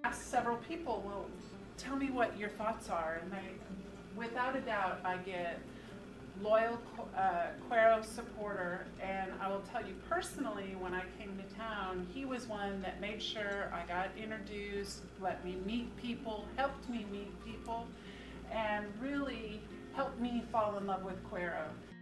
asked several people, well, tell me what your thoughts are, and without a doubt, I get loyal Cuero supporter, and I will tell you personally, when I came to town, he was one that made sure I got introduced, let me meet people, helped me meet people, and really helped me fall in love with Cuero.